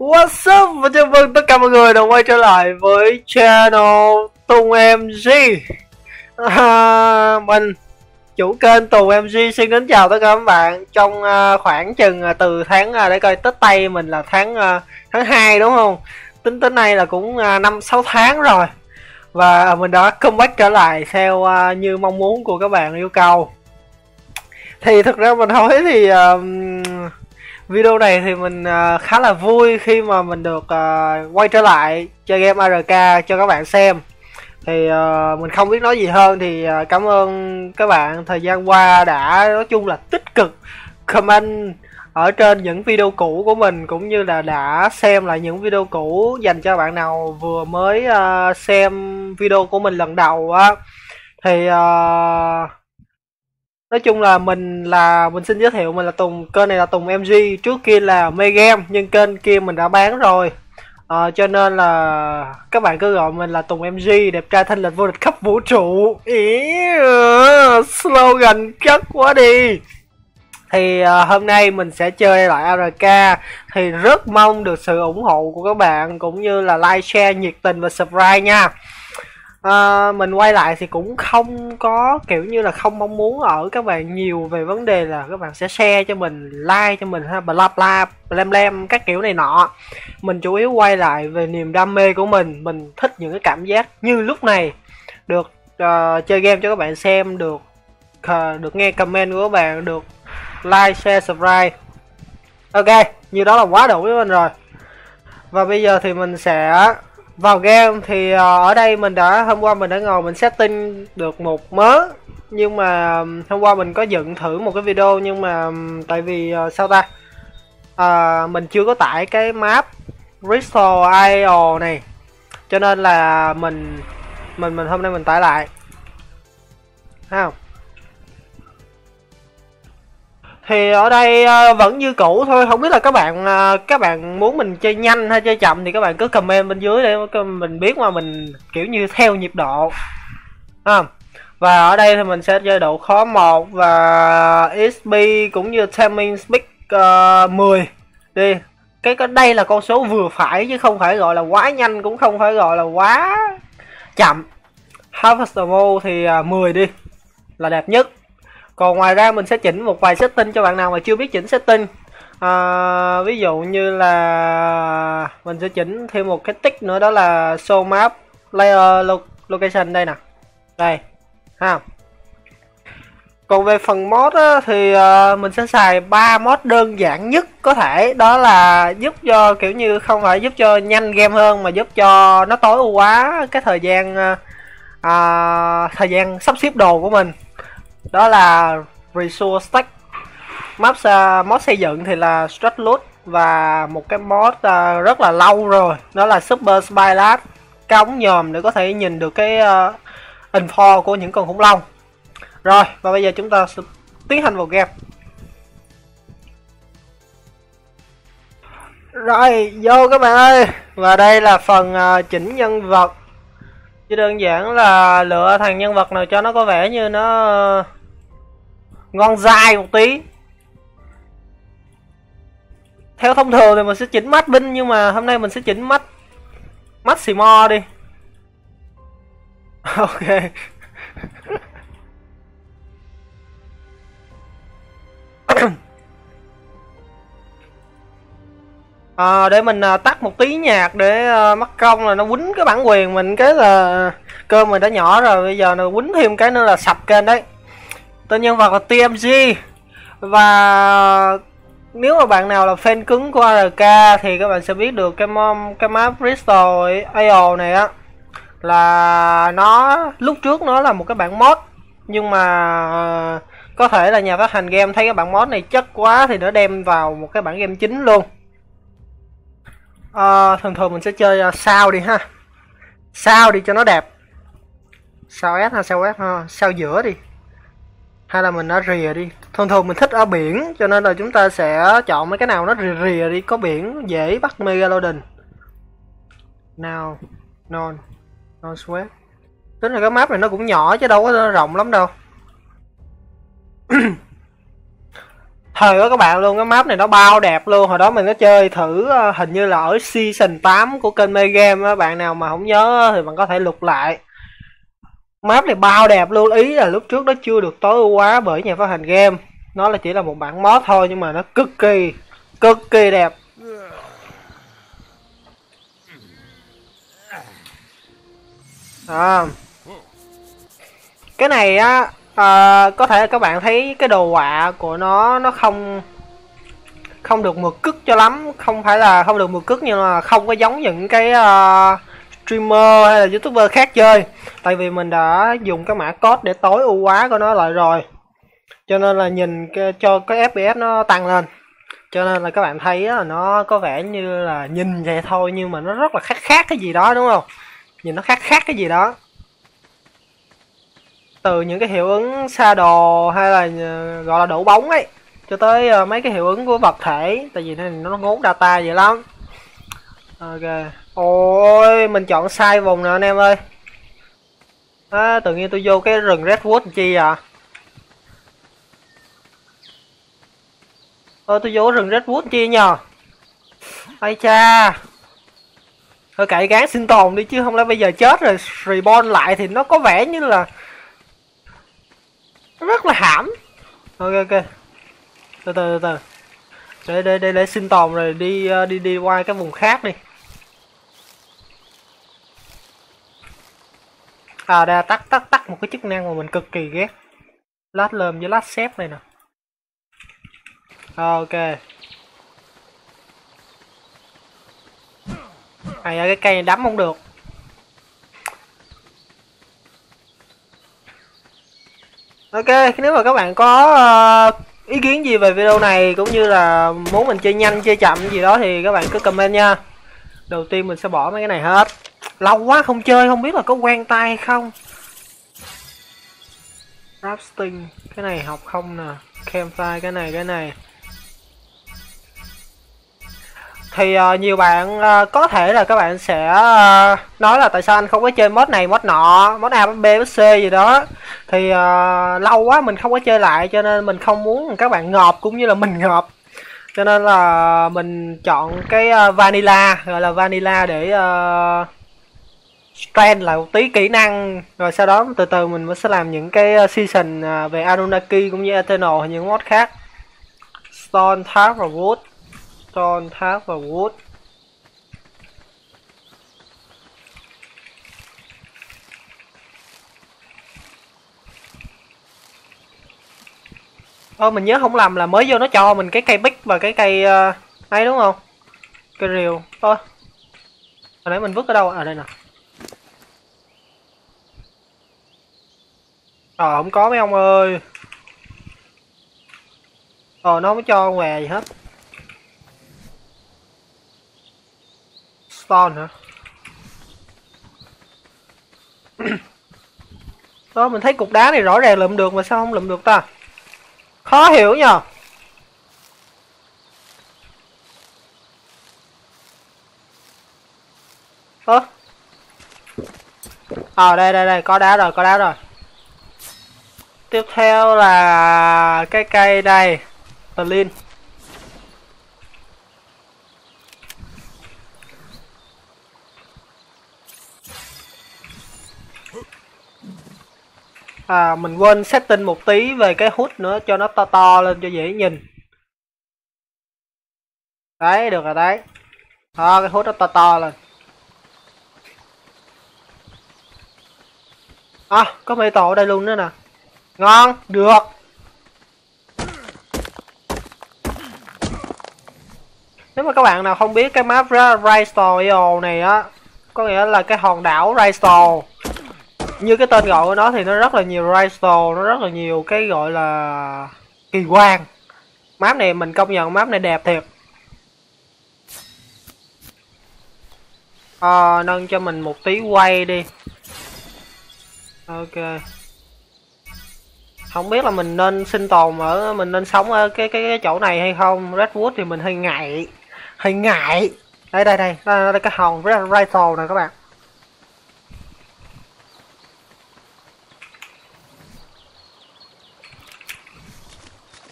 What's up và chào mừng tất cả mọi người đã quay trở lại với channel Tùng MG. Mình chủ kênh Tùng MG xin kính chào tất cả các bạn. Trong khoảng chừng từ tháng để coi Tết Tây mình là tháng 2 đúng không? Tính tới nay là cũng 5-6 tháng rồi. Và mình đã comeback trở lại theo như mong muốn của các bạn yêu cầu. Thì thực ra mình nói thì video này thì mình khá là vui khi mà mình được quay trở lại chơi game ARK cho các bạn xem. Thì mình không biết nói gì hơn thì cảm ơn các bạn thời gian qua đã nói chung là tích cực comment ở trên những video cũ của mình, cũng như là đã xem lại những video cũ dành cho bạn nào vừa mới xem video của mình lần đầu á. Thì nói chung là mình xin giới thiệu mình là Tùng, kênh này là Tùng MG, trước kia là Mê Game nhưng kênh kia mình đã bán rồi. Cho nên là các bạn cứ gọi mình là Tùng MG, đẹp trai thanh lịch vô địch khắp vũ trụ. Slogan chất quá đi. Thì hôm nay mình sẽ chơi lại ARK, thì rất mong được sự ủng hộ của các bạn cũng như là like, share nhiệt tình và subscribe nha. Mình quay lại thì cũng không có kiểu như là không mong muốn ở các bạn nhiều về vấn đề là các bạn sẽ share cho mình, like cho mình ha, bla bla blam các kiểu này nọ. Mình chủ yếu quay lại về niềm đam mê của mình thích những cái cảm giác như lúc này, được chơi game cho các bạn xem, được nghe comment của các bạn, được like, share, subscribe. Ok, như đó là quá đủ với mình rồi. Và bây giờ thì mình sẽ vào game. Thì ở đây hôm qua mình đã ngồi mình setting được một mớ, nhưng mà hôm qua mình có dựng thử một cái video, nhưng mà tại vì sao ta, mình chưa có tải cái map Crystal Isle này, cho nên là mình hôm nay mình tải lại ha. Thì ở đây vẫn như cũ thôi, không biết là các bạn muốn mình chơi nhanh hay chơi chậm thì các bạn cứ comment bên dưới để mình biết mà mình kiểu như theo nhịp độ. Và ở đây thì mình sẽ chơi độ khó 1 và XP cũng như timing speed 10 đi. Cái đây là con số vừa phải chứ không phải gọi là quá nhanh, cũng không phải gọi là quá chậm. Harvester mode thì 10 đi là đẹp nhất. Còn ngoài ra mình sẽ chỉnh một vài setting cho bạn nào mà chưa biết chỉnh setting. Ví dụ như là mình sẽ chỉnh thêm một cái tick nữa, đó là show map layer location đây nè. Đây ha. Còn về phần mod á, thì mình sẽ xài 3 mod đơn giản nhất có thể, đó là giúp cho kiểu như không phải giúp cho nhanh game hơn mà giúp cho nó tối ưu hóa cái thời gian sắp xếp đồ của mình. Đó là Resource Stack. Mod xây dựng thì là Stretch Loot, và một cái mod rất là lâu rồi, đó là Super Spylat, cái ống nhòm để có thể nhìn được cái info của những con khủng long. Rồi, và bây giờ chúng ta sẽ tiến hành vào game. Rồi, vô các bạn ơi. Và đây là phần chỉnh nhân vật. Chỉ đơn giản là lựa thằng nhân vật nào cho nó có vẻ như nó ngon dai một tí. Theo thông thường thì mình sẽ chỉnh mắt binh, nhưng mà hôm nay mình sẽ chỉnh mắt xì mo đi. Ok. Để mình tắt một tí nhạc để mắc công là nó quýnh cái bản quyền mình, cái là cơm mình đã nhỏ rồi, bây giờ nó quýnh thêm cái nữa là sập kênh đấy. Tên nhân vật là TMG. Và nếu mà bạn nào là fan cứng của ARK thì các bạn sẽ biết được cái map Crystal Isle này á, là nó lúc trước nó là một cái bản mod, nhưng mà có thể là nhà phát hành game thấy cái bản mod này chất quá thì nó đem vào một cái bản game chính luôn. Thường thường mình sẽ chơi sao đi ha, sao đi cho nó đẹp. Sao S hay sao F ha, sao giữa đi, hay là mình ở rìa đi. Thường thường mình thích ở biển, cho nên là chúng ta sẽ chọn mấy cái nào nó rìa rìa đi, có biển dễ bắt Megalodon. Nào, non sweat. Tính là cái map này nó cũng nhỏ chứ đâu có rộng lắm đâu. thời của các bạn luôn. Cái map này nó bao đẹp luôn. Hồi đó mình có chơi thử hình như là ở season 8 của kênh Mê Game á, bạn nào mà không nhớ thì bạn có thể lục lại. Map này bao đẹp luôn, ý là lúc trước nó chưa được tối ưu hóa bởi nhà phát hành game. Nó là chỉ là một bản mod thôi nhưng mà nó cực kỳ đẹp. À, cái này á có thể các bạn thấy cái đồ họa của nó không được mượt cức cho lắm, không phải là không được mượt cức nhưng mà không có giống những cái streamer hay là youtuber khác chơi. Tại vì mình đã dùng cái mã code để tối ưu hóa của nó lại rồi, cho nên là nhìn cho cái FPS nó tăng lên, cho nên là các bạn thấy là nó có vẻ như là nhìn vậy thôi nhưng mà nó rất là khác cái gì đó, đúng không? Nhìn nó khác cái gì đó, từ những cái hiệu ứng shadow hay là gọi là đổ bóng ấy, cho tới mấy cái hiệu ứng của vật thể, tại vì nó ngốn data vậy lắm. Ok. Ôi mình chọn sai vùng nè anh em ơi. Tự nhiên tôi vô cái rừng redwood làm chi à? Tôi vô rừng redwood chi nhờ? Ây cha, thôi cậy gán sinh tồn đi chứ không lẽ bây giờ chết rồi reborn lại thì nó có vẻ như là rất là hãm. Ok, từ từ để sinh tồn rồi đi qua cái vùng khác đi. Đây tắt một cái chức năng mà mình cực kỳ ghét, lát lơm với lát xếp này nè. Ok. Cái cây này đấm không được. Ok, nếu mà các bạn có ý kiến gì về video này cũng như là muốn mình chơi nhanh chơi chậm gì đó thì các bạn cứ comment nha. Đầu tiên mình sẽ bỏ mấy cái này hết, lâu quá không chơi không biết là có quen tay hay không. Crafting cái này học không nè, campfire cái này thì nhiều bạn có thể là các bạn sẽ nói là tại sao anh không có chơi mod này mod nọ, mod A mod B mod C gì đó, thì lâu quá mình không có chơi lại cho nên mình không muốn các bạn ngợp cũng như là mình ngợp, cho nên là mình chọn cái vanilla, gọi là vanilla để strand lại một tí kỹ năng, rồi sau đó từ từ mình sẽ làm những cái season về Anunnaki cũng như Eternal hay những mod khác. Stone, Tháp và Wood. Stone, Tháp và Wood. Mình nhớ không lầm là mới vô nó cho mình cái cây bích và cái cây ấy đúng không? Cây rìu. Hồi nãy mình vứt ở đâu? Đây nè. Không có mấy ông ơi. Nó không có cho què gì hết. Stone hả? Mình thấy cục đá này rõ ràng lượm được mà sao không lượm được ta? Khó hiểu nhờ. Đây có đá rồi. Tiếp theo là cái cây đây, Berlin. Mình quên setting một tí về cái hút nữa cho nó to lên cho dễ nhìn. Đấy, được rồi đấy. Cái hút nó to lên. Có metal ở đây luôn nữa nè. Ngon, được. Nếu mà các bạn nào không biết cái map Rystore này á, có nghĩa là cái hòn đảo Rystore. Như cái tên gọi của nó thì nó rất là nhiều Rystore, nó rất là nhiều cái gọi là kỳ quan. Map này mình công nhận map này đẹp thiệt. Nâng cho mình một tí quay đi. Ok. Không biết là mình nên sinh tồn mình nên sống ở cái chỗ này hay không. Redwood thì mình hơi ngại. Đây cái hòn Rifle nè các bạn.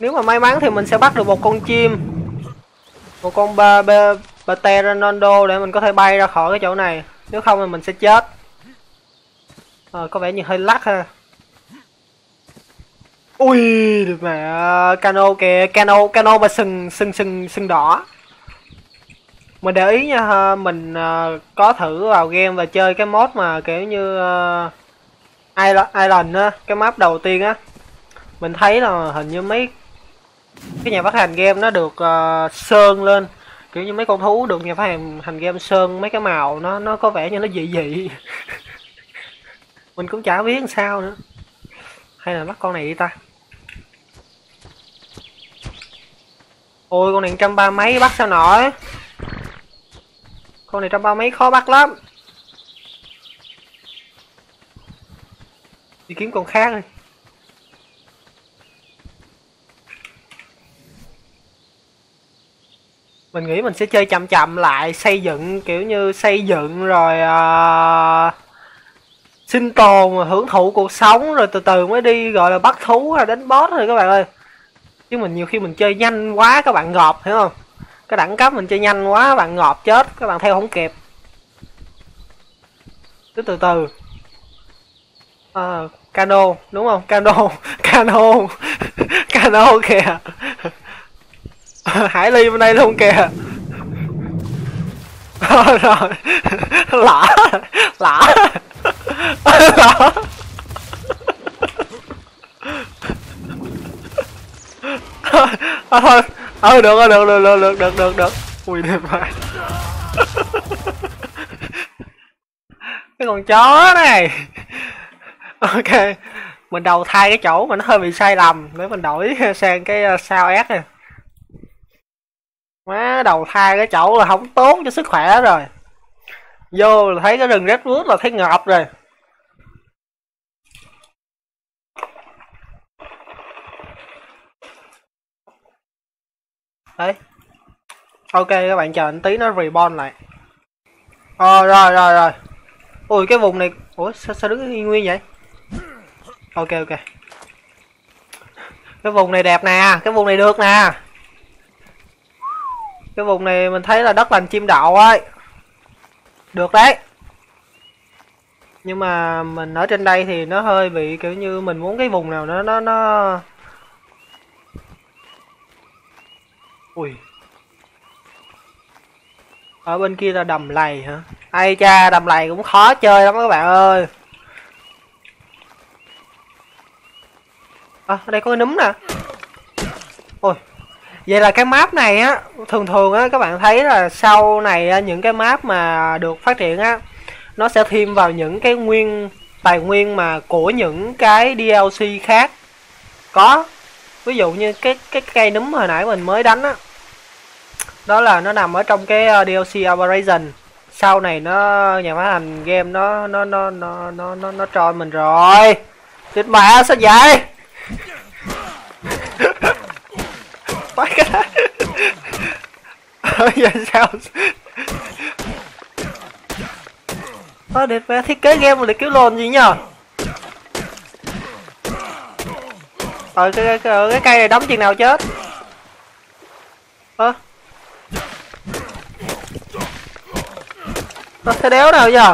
Nếu mà may mắn thì mình sẽ bắt được một con chim, một con Pteranodon để mình có thể bay ra khỏi cái chỗ này. Nếu không thì mình sẽ chết. Có vẻ như hơi lắc ha. Ui mẹ, cano kìa, cano mà sừng đỏ. Mình để ý nha, mình có thử vào game và chơi cái mod mà kiểu như Island á, cái map đầu tiên á. Mình thấy là hình như mấy cái nhà phát hành game nó được sơn lên, kiểu như mấy con thú được nhà phát hành game sơn mấy cái màu nó có vẻ như nó dị dị. Mình cũng chả biết làm sao nữa. Hay là bắt con này đi ta. Ôi con này 130 mấy bắt sao nổi. Con này 130 mấy khó bắt lắm. Đi kiếm con khác đi. Mình nghĩ mình sẽ chơi chậm chậm lại, xây dựng kiểu như xây dựng rồi sinh tồn mà hưởng thụ cuộc sống rồi từ từ mới đi gọi là bắt thú hay đánh boss thôi các bạn ơi. Chứ mình nhiều khi mình chơi nhanh quá các bạn ngợp, hiểu không? Cái đẳng cấp mình chơi nhanh quá các bạn ngợp chết, các bạn theo không kịp. Cứ từ từ. Cano, đúng không? Cano, cano. Cano kìa. Hải ly bên đây luôn kìa. Rồi. Lỡ. Lỡ. Lỡ. Thôi được. Ui đẹp quá. Cái con chó này. Ok, mình đầu thai cái chỗ mà nó hơi bị sai lầm để mình đổi sang cái sao S này. Má, đầu thai cái chỗ là không tốt cho sức khỏe rồi. Vô là thấy cái rừng redwood là thấy ngợp rồi. Đấy. Ok các bạn chờ anh tí nó reborn lại. Rồi. Ui cái vùng này, ủa sao đứng y nguyên vậy? Ok. Cái vùng này đẹp nè, cái vùng này được nè. Cái vùng này mình thấy là đất lành chim đậu ấy. Được đấy. Nhưng mà mình ở trên đây thì nó hơi bị kiểu như mình muốn cái vùng nào nó ui. Ở bên kia là đầm lầy hả? Ai cha, đầm lầy cũng khó chơi lắm các bạn ơi. Ở đây có cái núm nè. Ôi. Vậy là cái map này á, thường á các bạn thấy là sau này những cái map mà được phát triển á, nó sẽ thêm vào những cái tài nguyên mà của những cái DLC khác. Có. Ví dụ như cái cây núm hồi nãy mình mới đánh á. Đó là nó nằm ở trong cái DLC Operation. Sau này nhà phát hành game nó cho mình rồi. Thịt mẹ sao vậy? Bắt cái đó. Vậy sao? Đẹp mẹ, thiết kế game mà để cứu lồn gì nhờ? Cái cây này đóng chừng nào chết? Thế đéo nào giờ?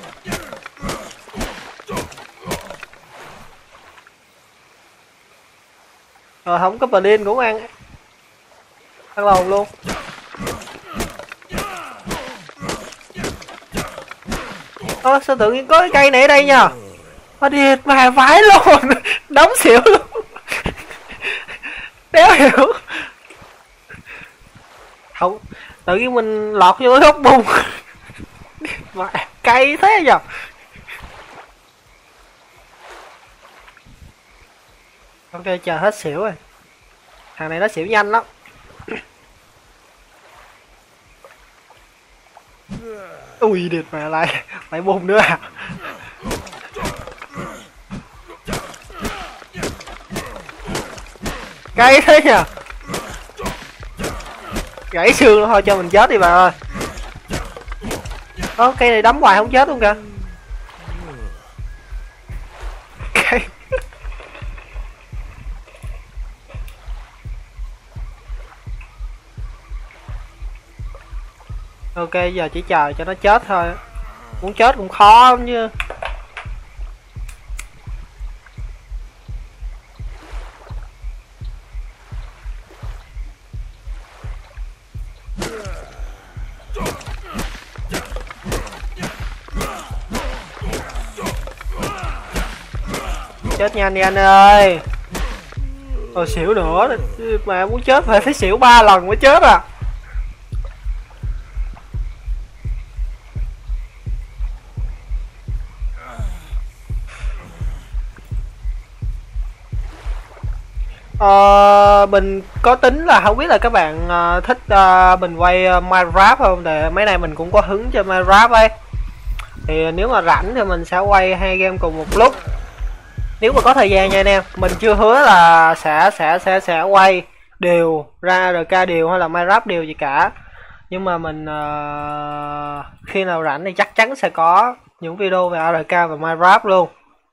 Rồi không có Berlin cũng ăn lồn luôn. Sao tự nhiên có cái cây này ở đây nhờ? Đi mà vãi luôn. Đóng xỉu luôn. Đéo hiểu. Không, tự nhiên mình lọt vô cái góc bùn. Mà cây thế nhờ? Ok, chờ hết xỉu rồi. Thằng này nó xỉu nhanh lắm. Ui địt mẹ, lại bùn nữa à? Cây thế nhờ? Gãy xương thôi cho mình chết đi bà ơi. Cây này đấm hoài không chết luôn kìa. Cây Ok, giờ chỉ chờ cho nó chết thôi. Muốn chết cũng khó lắm chứ. Chết nhanh đi anh ơi. Xỉu nữa. Mà muốn chết phải xỉu 3 lần mới chết à. Mình có tính là không biết là các bạn thích mình quay Minecraft không, tại mấy này mình cũng có hứng cho Minecraft ấy. Thì nếu mà rảnh thì mình sẽ quay 2 game cùng một lúc. Nếu mà có thời gian nha anh em, mình chưa hứa là sẽ quay đều ra RK đều hay là Minecraft đều gì cả. Nhưng mà mình khi nào rảnh thì chắc chắn sẽ có những video về ARK và Minecraft luôn.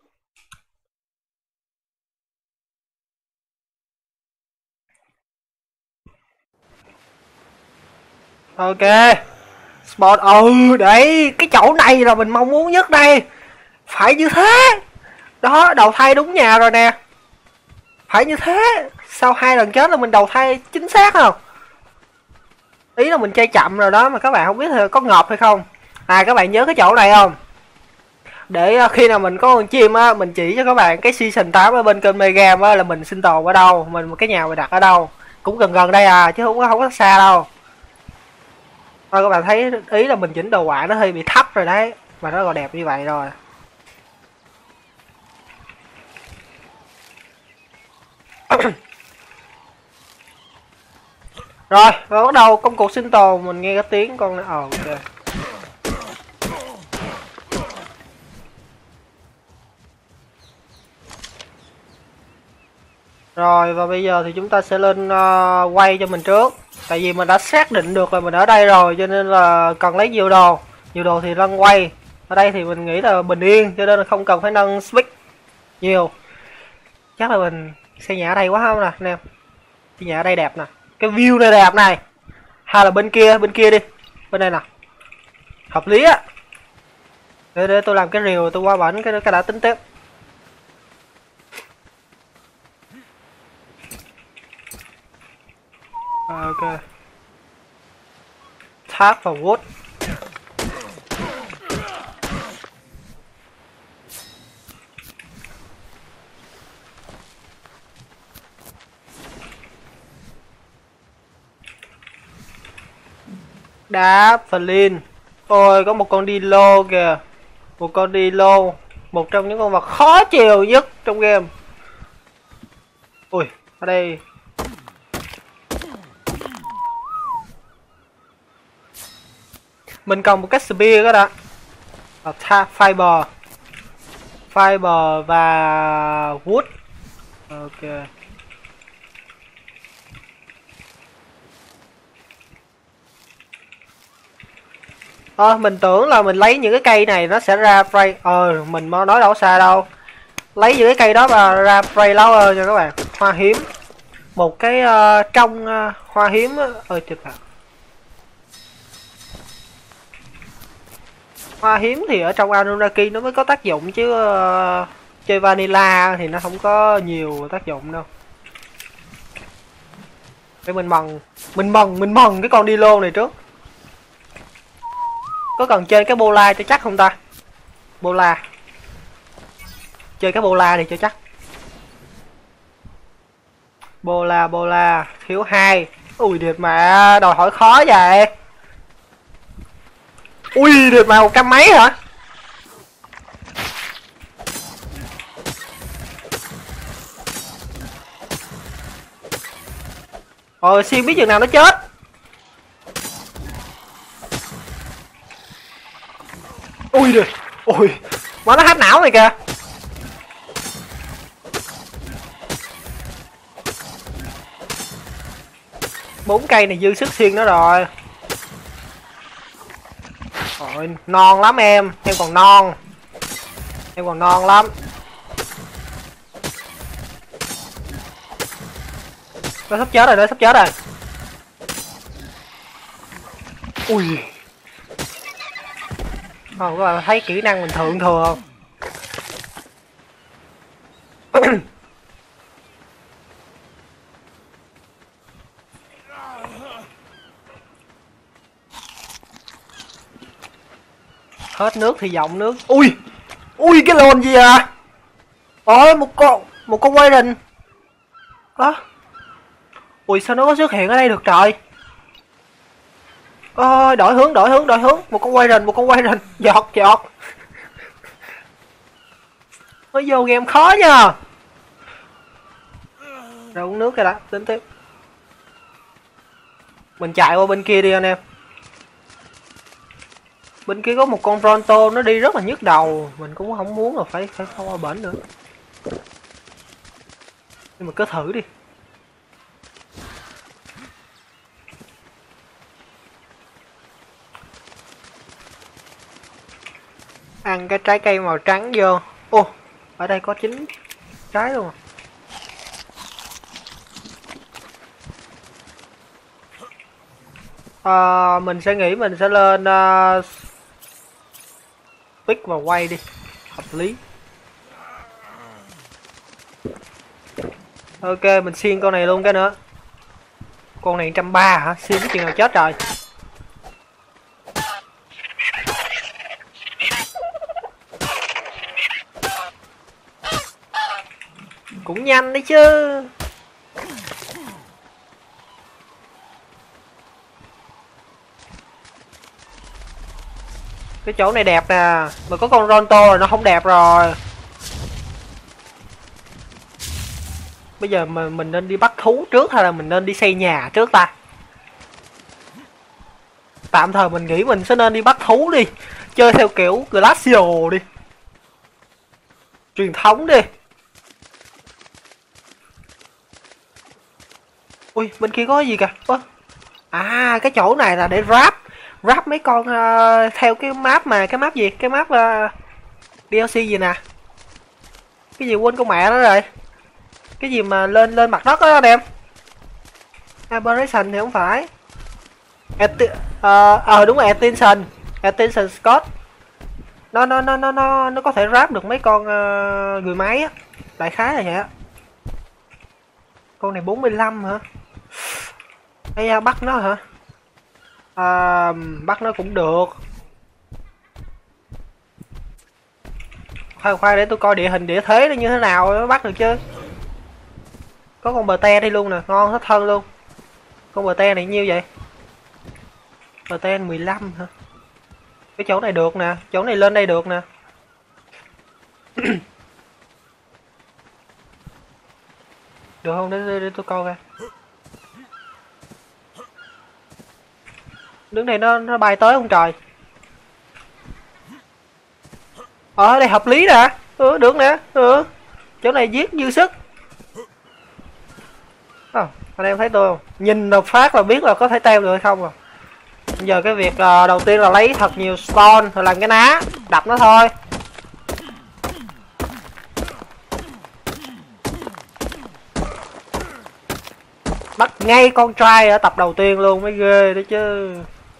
Ok. Sport đấy, cái chỗ này là mình mong muốn nhất đây. Phải như thế. Đó, đầu thai đúng nhà rồi nè. Phải như thế. Sau 2 lần chết là mình đầu thai chính xác không? Ý là mình chơi chậm rồi đó, mà các bạn không biết có ngợp hay không. Các bạn nhớ cái chỗ này không? Để khi nào mình có con chim á, mình chỉ cho các bạn cái season 8 ở bên kênh Megam á là mình sinh tồn ở đâu, mình cái nhà mình đặt ở đâu. Cũng gần gần đây à, chứ không có xa đâu. Thôi các bạn thấy ý là mình chỉnh đồ họa nó hơi bị thấp rồi đấy, mà nó còn đẹp như vậy rồi. Rồi, và bắt đầu công cuộc sinh tồn. Mình nghe cái tiếng con này. Ok. Rồi, và bây giờ thì chúng ta sẽ lên quay cho mình trước. Tại vì mình đã xác định được là mình ở đây rồi, cho nên là cần lấy nhiều đồ. Nhiều đồ thì nâng quay. Ở đây thì mình nghĩ là bình yên, cho nên là không cần phải nâng speed nhiều. Chắc là mình xây nhà ở đây quá không nè anh em. Cái nhà ở đây đẹp nè. Cái view này đẹp này. Hay là bên kia đi. Bên đây nè. Hợp lý á. Để tôi làm cái rìu tôi qua bển cái đã tính tiếp. Ok. Tháp và wood. Đá Flint. Ôi có một con Dilo kìa. Một con Dilo. Một trong những con vật khó chịu nhất trong game. Ui, ở đây. Mình còn một cái spear đó đã. Fiber. Fiber và wood. Ok. Mình tưởng là mình lấy những cái cây này nó sẽ ra frame. Mình nói đâu xa đâu. Lấy những cái cây đó và ra frame flower cho các bạn. Hoa hiếm. Một cái trong hoa hiếm. Chụp ạ. Hoa hiếm thì ở trong Anunnaki nó mới có tác dụng chứ chơi vanilla thì nó không có nhiều tác dụng đâu. Để mình mần cái con Dilo này trước. Có cần chơi cái bola cho chắc không ta? Bola. Chơi cái bola thì cho chắc. Bola thiếu 2. Ui điệt mà đòi hỏi khó vậy. Ui điệt mà 100 mấy hả? Xuyên biết chừng nào nó chết. Ui điệt. Ui má nó hack não này kìa. Bốn cây này dư sức xuyên nó rồi. Rồi non lắm em còn non. Em còn non lắm. Nó sắp chết rồi. Ui Các bạn thấy kỹ năng mình thượng thừa không? Hết nước thì giọng nước. Ui, ui cái lồn gì à? Ôi một con quay rình. Ui sao nó có xuất hiện ở đây được trời? Ôi đổi hướng. Một con quay rình. Giọt. Nó vô game khó nha. Rồi uống nước cái đã, tính tiếp. Mình chạy qua bên kia đi anh em. Bên kia có một con Bronto nó đi rất là nhức đầu, mình cũng không muốn là phải qua bển nữa. Nhưng mà cứ thử đi. Ăn cái trái cây màu trắng vô. Ô, ở đây có 9 trái luôn à. Mình sẽ nghĩ mình sẽ lên pick và quay đi, hợp lý. Ok, mình xiên con này luôn cái nữa. Con này 130 hả? Xiên cái chuyện nào chết rồi. Cũng nhanh đấy chứ. Cái chỗ này đẹp nè, mà có con Ronto rồi nó không đẹp rồi. Bây giờ mà mình nên đi bắt thú trước hay là mình nên đi xây nhà trước ta? Tạm thời mình nghĩ mình sẽ nên đi bắt thú đi. Chơi theo kiểu Glacio đi. Truyền thống đi. Ui, bên kia có gì kìa? À, cái chỗ này là để ráp mấy con theo cái map mà, cái map gì? Cái map DLC gì nè? Cái gì quên con mẹ đó rồi. Cái gì mà lên mặt đất đó anh em? Aberration thì không phải. Đúng rồi, Attention Scott. Nó có thể ráp được mấy con người máy á. Đại khái là vậy á. Con này 45 hả? Ây bắt nó hả? Bắt nó cũng được. Khoan để tôi coi địa hình địa thế nó như thế nào nó bắt được chứ. Có con bờ te đây luôn nè, ngon hết thân luôn. Con bờ te này nhiêu vậy? Bờ te 15 hả? Cái chỗ này được nè, chỗ này lên đây được nè. Được không? Để tôi coi coi. Đứng này nó bay tới không trời? Ở đây hợp lý nè. Được nè. Chỗ này giết dư sức. Anh em thấy tôi không? Nhìn một phát là biết là có thể teo được hay không rồi. Bây giờ cái việc đầu tiên là lấy thật nhiều stone rồi làm cái ná đập nó thôi. Bắt ngay con trai ở tập đầu tiên luôn mới ghê đấy chứ.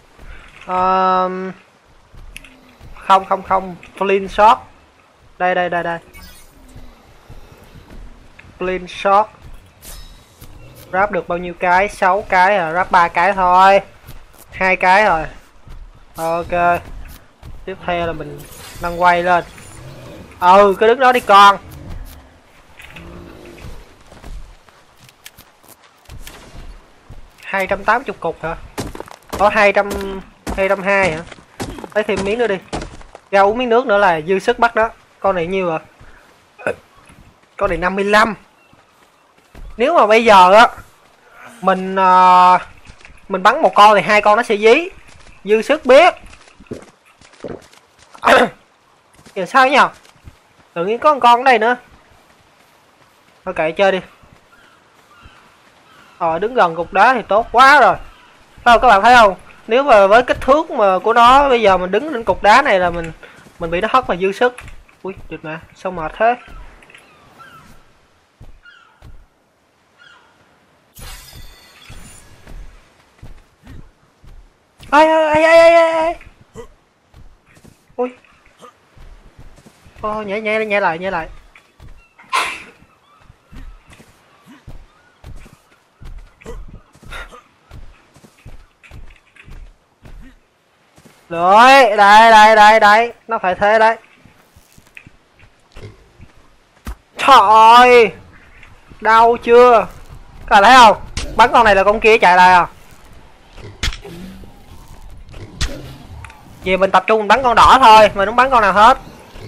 Không flint shot. Đây flint shot. Ráp được bao nhiêu cái? 6 cái à, ráp 3 cái thôi. 2 cái rồi. Ok. Tiếp theo là mình nâng quay lên. Cứ đứng đó đi con. $280 cục hả? Có 220 hả? Lấy thêm miếng nữa đi. Ra uống miếng nước nữa là dư sức bắt đó. Con này nhiêu à? Con này 55. Nếu mà bây giờ á mình bắn một con thì 2 con nó sẽ dí. Dư sức biết. Giờ sao nhỉ? Tự nhiên có một con ở đây nữa. Thôi kệ chơi đi. Đứng gần cục đá thì tốt quá rồi. Các bạn thấy không? Nếu mà với kích thước mà của nó bây giờ mình đứng lên cục đá này là mình bị nó hất mà dư sức. Ui, được mà, sao mệt thế? Ai. Ui. Ô, nhảy lại. Rồi, đây, nó phải thế đấy. Trời ơi, đau chưa? Các bạn thấy không? Bắn con này là con kia chạy lại à? Vì mình tập trung mình bắn con đỏ thôi, mình không bắn con nào hết.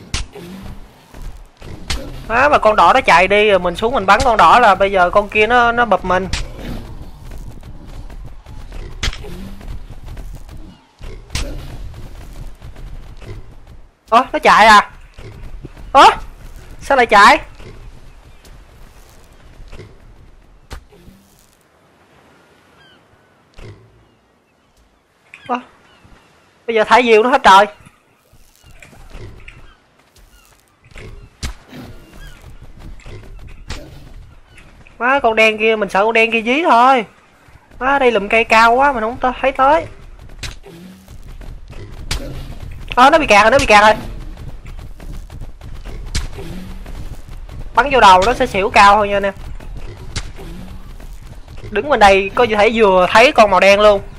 Đó, mà con đỏ nó chạy đi rồi mình xuống mình bắn con đỏ là bây giờ con kia nó bập mình. Ơ, nó chạy à? Ơ, sao lại chạy? Ơ, bây giờ thả diều nó hết trời. Má, con đen kia, mình sợ con đen kia dí thôi. Má, đây lùm cây cao quá, mình không thấy tới. Nó bị kẹt rồi. Bắn vô đầu nó sẽ xỉu cao thôi nha anh em. Đứng bên đây có thể vừa thấy con màu đen luôn.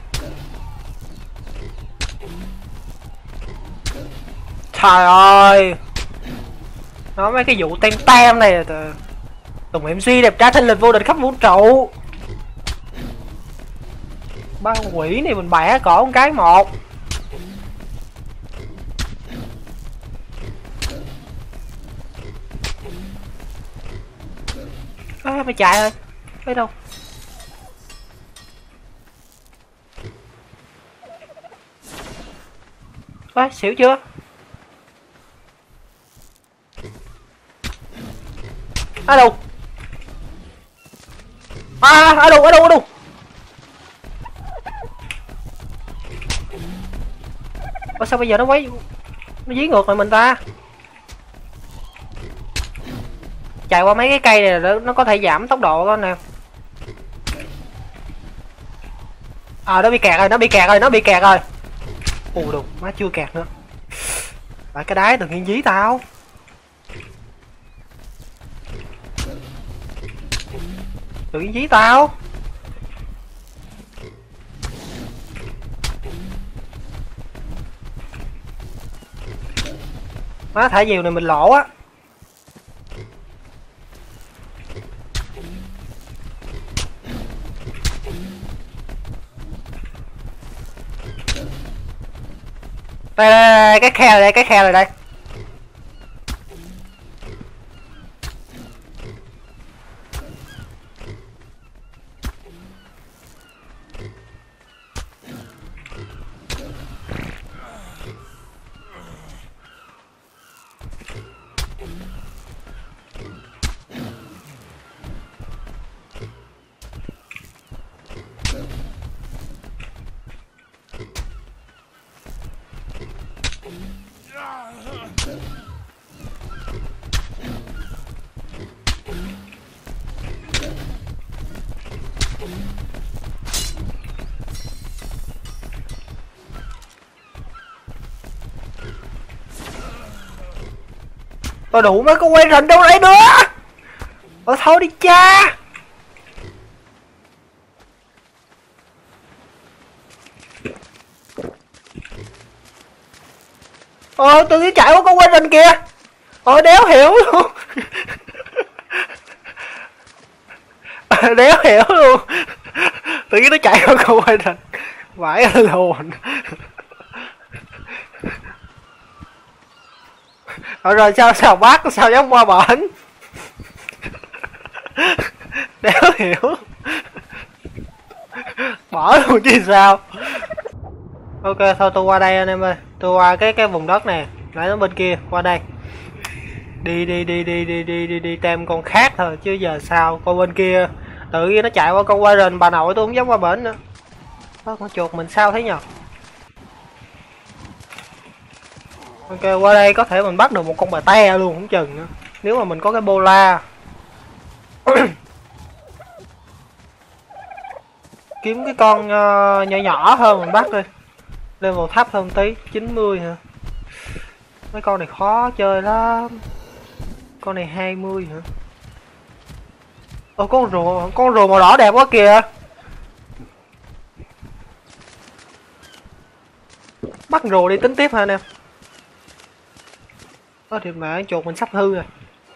Trời ơi, nói mấy cái vụ tem này Tùng MC đẹp trai thanh lịch vô địch khắp vũ trụ. Ba con quỷ này mình bẻ cỏ một cái một. À, mày chạy rồi. Thấy đâu? À, xỉu chưa? Ở đâu? Ở đâu? Ủa sao bây giờ nó dí ngược lại mình ta? Chạy qua mấy cái cây này nó có thể giảm tốc độ đó nè. Nó bị kẹt rồi. Ù đù, má chưa kẹt nữa. Phải cái đáy tự nhiên dí tao. Tự nhiên dí tao. Má thả diều này mình lỗ á. Đây, cái khe này đây. Đủ mấy con quay rình đâu đấy nữa. Thôi đi cha. Tự nhiên chạy qua con quay rình kìa. Đéo hiểu luôn. Đéo hiểu luôn. Tự nhiên nó chạy qua con quay rình. Vãi lồn. Rồi sao bác sao dám qua bển. Đéo hiểu. Bỏ luôn chứ sao. Ok thôi tôi qua đây anh em ơi. Tôi qua cái vùng đất này. Nãy nó bên kia qua đây. Đi tem con khác thôi chứ giờ sao. Con bên kia tự nhiên nó chạy qua con qua rình bà nội tôi không dám qua bển nữa. Con chuột mình sao thế nhờ. Ok qua đây có thể mình bắt được một con bà te luôn không chừng nữa. Nếu mà mình có cái bola. Kiếm cái con nhỏ hơn mình bắt đi. Level thấp hơn tí 90 hả. Mấy con này khó chơi lắm. Con này 20 hả? Ồ, con rùa màu đỏ đẹp quá kìa. Bắt rùa đi tính tiếp hả anh em? Thì mà chuột mình sắp hư rồi.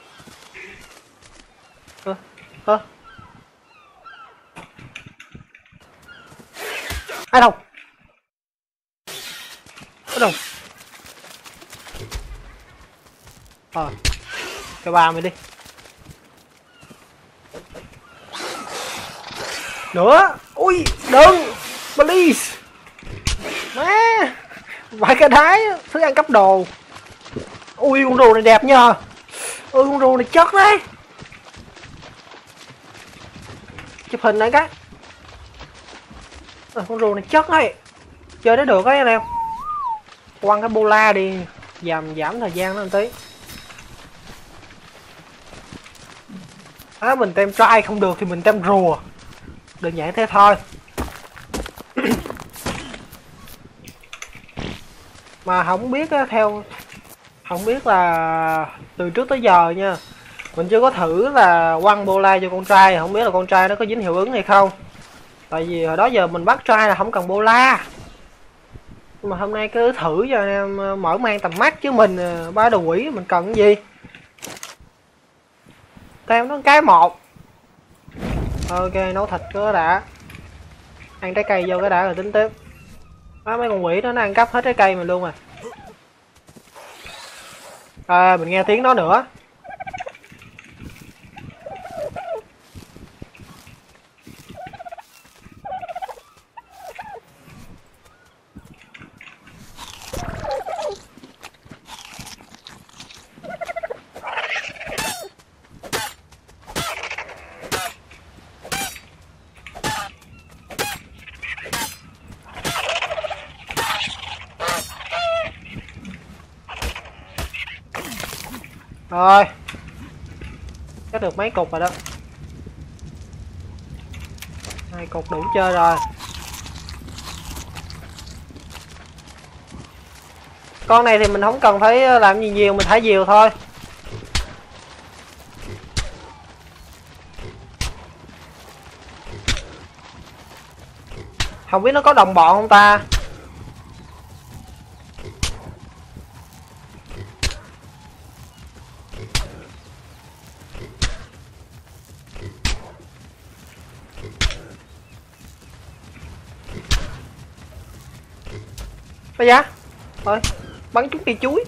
Ai đâu? Ở đâu? Cái ba mày đi. Nữa. Ui, đừng. Please. Má. Vài cái đáy thứ ăn cắp đồ. Ui, con rùa này đẹp nhờ. Ui, con rùa này chất đấy. Chụp hình này cái. Con rùa này chất đấy. Chơi nó được đấy anh em. Quăng cái bola đi, giảm thời gian nó một tí. Mình tem try không được thì mình tem rùa, đơn giản thế thôi. Mà không biết không biết là từ trước tới giờ nha, mình chưa có thử là quăng bola cho con trai, không biết là con trai nó có dính hiệu ứng hay không. Tại vì hồi đó giờ mình bắt trai là không cần bola. Nhưng mà hôm nay cứ thử cho anh em mở mang tầm mắt chứ mình ba đồ quỷ mình cần cái gì. Tem nó cái một. Ok, nấu thịt cứ đã. Ăn trái cây vô cái đã rồi tính tiếp. Mấy con quỷ đó nó ăn cắp hết trái cây mình luôn rồi. Mình nghe tiếng nó nữa. Rồi. Chắc được mấy cục rồi đó. 2 cục đủ chơi rồi. Con này thì mình không cần phải làm gì nhiều, mình thả diều thôi. Không biết nó có đồng bọn không ta. Bây giờ thôi bắn trúng cây chuối.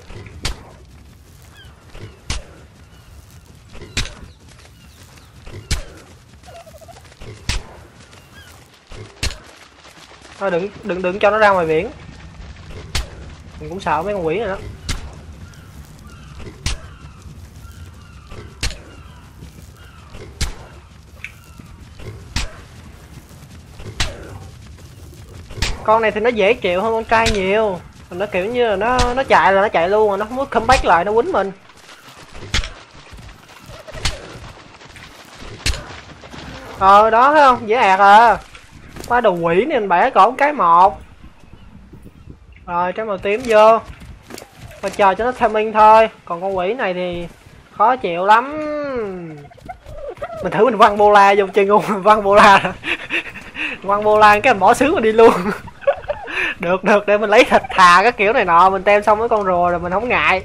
Thôi đừng cho nó ra ngoài biển. Mình cũng sợ mấy con quỷ này đó. Con này thì nó dễ chịu hơn con trai nhiều. Nó kiểu như là nó chạy là nó chạy luôn rồi, nó không có comeback lại nó quýnh mình. Đó thấy không, dễ ẹt à. Qua đồ quỷ này mình bẻ cổ cái một. Rồi trái màu tím vô. Và chờ cho nó timing thôi. Còn con quỷ này thì khó chịu lắm. Mình thử mình quăng bola vô chơi ngu. Mình quăng bola. Quăng bola cái mình bỏ xứ mà đi luôn. Được để mình lấy thịt thà các kiểu này nọ. Mình tem xong với con rùa rồi mình không ngại.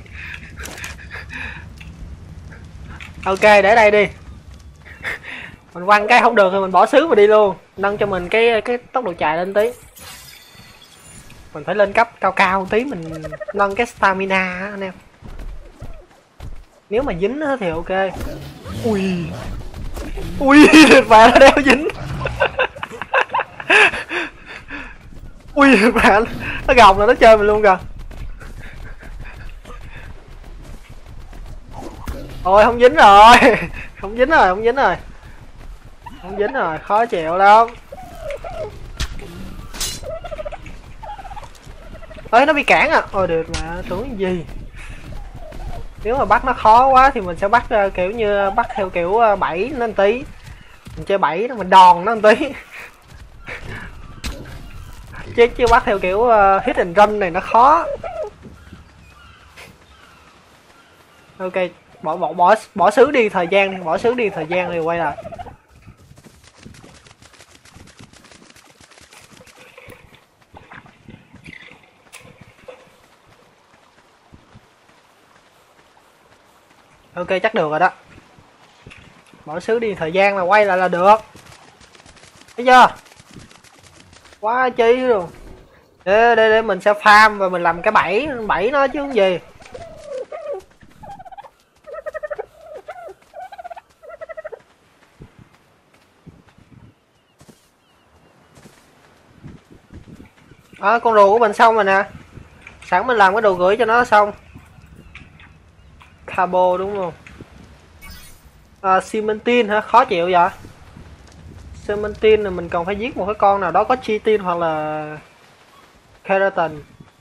Ok để đây đi. Mình quăng cái không được thì mình bỏ xứ mà đi luôn. Nâng cho mình cái tốc độ chạy lên tí. Mình phải lên cấp cao cao tí, mình nâng cái stamina anh em. Nếu mà dính thì ok. Ui bà nó đeo dính. Ui bạn, nó gồng là nó chơi mình luôn kìa. Ôi không dính rồi. Không dính rồi, khó chịu lắm. Ơi nó bị cản à. Ôi được mà, tưởng gì. Nếu mà bắt nó khó quá thì mình sẽ bắt kiểu như bắt theo kiểu bẫy nó một tí. Mình chơi bẫy nó, mình đòn nó một tí. Chứ bắt theo kiểu hit and run này nó khó. Ok, bỏ xứ đi thời gian đi, bỏ xứ đi thời gian đi, quay lại. Ok, chắc được rồi đó. Bỏ xứ đi thời gian là quay lại là được. Thấy chưa? Quá chí luôn. Để mình sẽ farm và mình làm cái bẫy nó chứ không gì. Con rùa của mình xong rồi nè. Sẵn mình làm cái đồ gửi cho nó xong. Cabo đúng không? Cementine hả? Khó chịu vậy? Cementine là mình cần phải giết một cái con nào đó có chitin hoặc là keratin.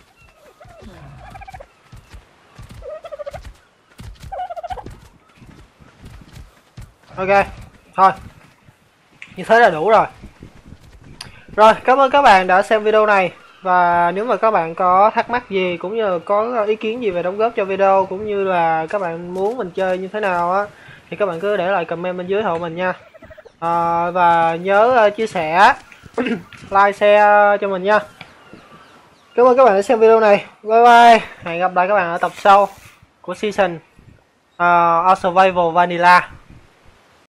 Ok, thôi. Như thế là đủ rồi. Rồi, cảm ơn các bạn đã xem video này. Và nếu mà các bạn có thắc mắc gì cũng như có ý kiến gì về đóng góp cho video cũng như là các bạn muốn mình chơi như thế nào á thì các bạn cứ để lại comment bên dưới hộ mình nha. Và nhớ chia sẻ, like, share cho mình nha. Cảm ơn các bạn đã xem video này. Bye bye. Hẹn gặp lại các bạn ở tập sau của season Survival Vanilla.